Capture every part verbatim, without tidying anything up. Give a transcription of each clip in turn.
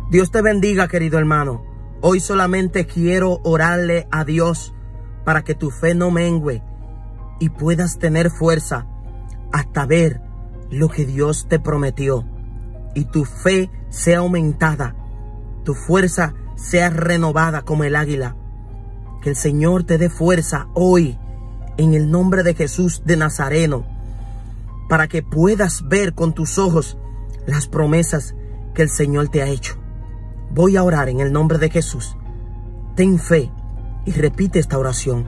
Dios te bendiga, querido hermano. Hoy solamente quiero orarle a Dios para que tu fe no mengue y puedas tener fuerza hasta ver lo que Dios te prometió. Y tu fe sea aumentada, tu fuerza sea renovada como el águila. Que el Señor te dé fuerza hoy en el nombre de Jesús de Nazareno, para que puedas ver con tus ojos las promesas que el Señor te ha hecho. Voy a orar en el nombre de Jesús. Ten fe y repite esta oración.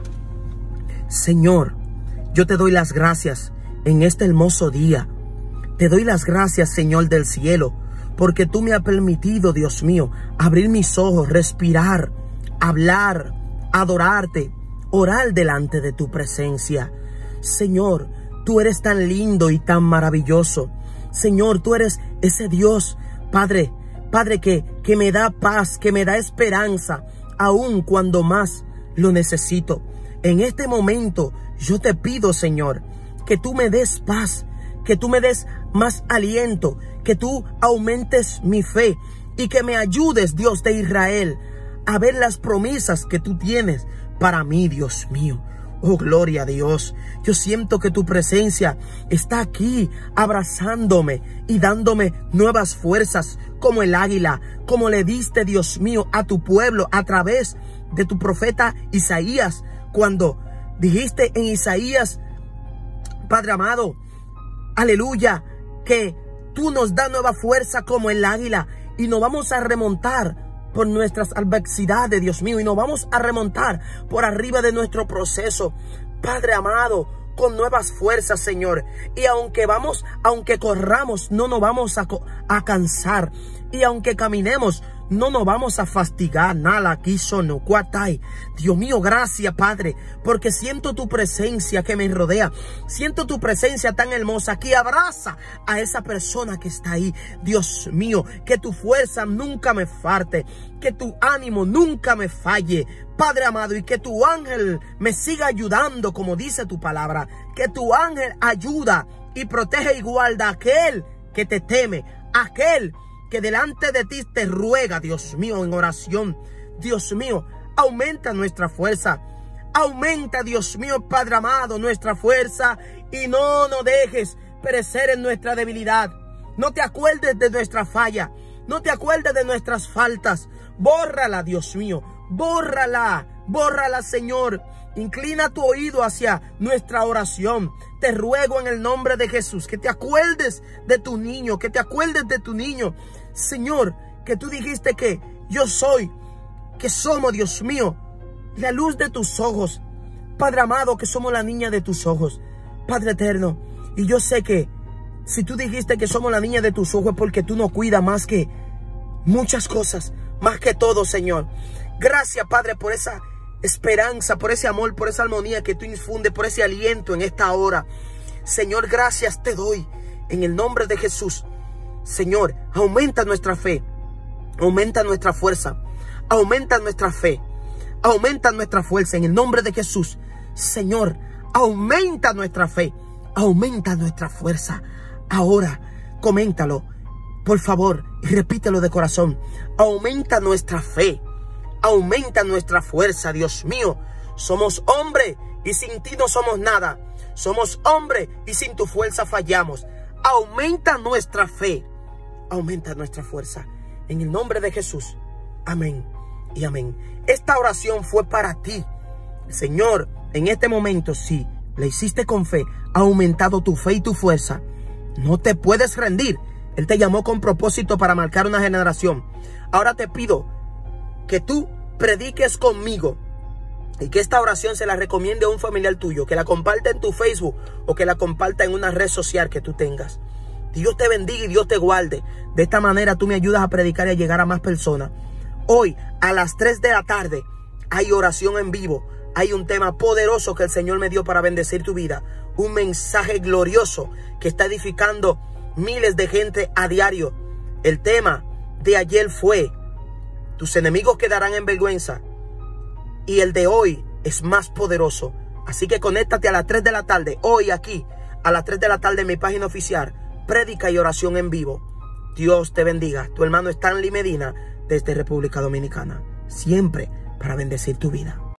Señor, yo te doy las gracias en este hermoso día. Te doy las gracias, Señor del cielo, porque tú me has permitido, Dios mío, abrir mis ojos, respirar, hablar, adorarte, orar delante de tu presencia. Señor, tú eres tan lindo y tan maravilloso. Señor, tú eres ese Dios, Padre, Padre que, que me da paz, que me da esperanza, aun cuando más lo necesito. En este momento yo te pido, Señor, que tú me des paz, que tú me des más aliento, que tú aumentes mi fe y que me ayudes, Dios de Israel, a ver las promesas que tú tienes para mí, Dios mío. Oh, gloria a Dios. Yo siento que tu presencia está aquí abrazándome y dándome nuevas fuerzas como el águila, como le diste, Dios mío, a tu pueblo a través de tu profeta Isaías, cuando dijiste en Isaías, Padre amado, aleluya, que tú nos das nueva fuerza como el águila y nos vamos a remontar por nuestras adversidades, Dios mío, y nos vamos a remontar por arriba de nuestro proceso, Padre amado, con nuevas fuerzas, Señor. Y aunque vamos, aunque corramos, no nos vamos a, a cansar. Y aunque caminemos, no nos vamos a fastigar. Nala, no cuatay. Dios mío, gracias, Padre, porque siento tu presencia que me rodea. Siento tu presencia tan hermosa que abraza a esa persona que está ahí. Dios mío, que tu fuerza nunca me falte, que tu ánimo nunca me falle, Padre amado, y que tu ángel me siga ayudando, como dice tu palabra. Que tu ángel ayuda y protege y guarda a aquel que te teme, aquel que delante de ti te ruega, Dios mío, en oración. Dios mío, aumenta nuestra fuerza. Aumenta, Dios mío, Padre amado, nuestra fuerza. Y no nos dejes perecer en nuestra debilidad. No te acuerdes de nuestra falla. No te acuerdes de nuestras faltas. Bórrala, Dios mío. Bórrala. Bórrala, Señor. Inclina tu oído hacia nuestra oración. Te ruego en el nombre de Jesús que te acuerdes de tu niño, que te acuerdes de tu niño. Señor, que tú dijiste que yo soy, que somos, Dios mío, la luz de tus ojos. Padre amado, que somos la niña de tus ojos. Padre eterno, y yo sé que si tú dijiste que somos la niña de tus ojos es porque tú nos cuidas más que muchas cosas, más que todo, Señor. Gracias, Padre, por esa esperanza, por ese amor, por esa armonía que tú infundes, por ese aliento en esta hora. Señor, gracias te doy en el nombre de Jesús. Señor, aumenta nuestra fe, aumenta nuestra fuerza, aumenta nuestra fe, aumenta nuestra fuerza en el nombre de Jesús. Señor, aumenta nuestra fe, aumenta nuestra fuerza. Ahora, coméntalo, por favor, y repítelo de corazón. Aumenta nuestra fe, aumenta nuestra fuerza, Dios mío. Somos hombres y sin ti no somos nada. Somos hombres y sin tu fuerza fallamos. Aumenta nuestra fe, aumenta nuestra fuerza. En el nombre de Jesús. Amén y amén. Esta oración fue para ti. Señor, en este momento, si le hiciste con fe, ha aumentado tu fe y tu fuerza. No te puedes rendir. Él te llamó con propósito para marcar una generación. Ahora te pido que tú prediques conmigo y que esta oración se la recomiende a un familiar tuyo, que la comparta en tu Facebook o que la comparta en una red social que tú tengas. Dios te bendiga y Dios te guarde. De esta manera tú me ayudas a predicar y a llegar a más personas. Hoy a las tres de la tarde hay oración en vivo. Hay un tema poderoso que el Señor me dio para bendecir tu vida. Un mensaje glorioso que está edificando miles de gente a diario. El tema de ayer fue: tus enemigos quedarán en vergüenza. Y el de hoy es más poderoso. Así que conéctate a las tres de la tarde. Hoy aquí a las tres de la tarde en mi página oficial. Prédica y oración en vivo. Dios te bendiga. Tu hermano Stanley Medina, desde República Dominicana, siempre para bendecir tu vida.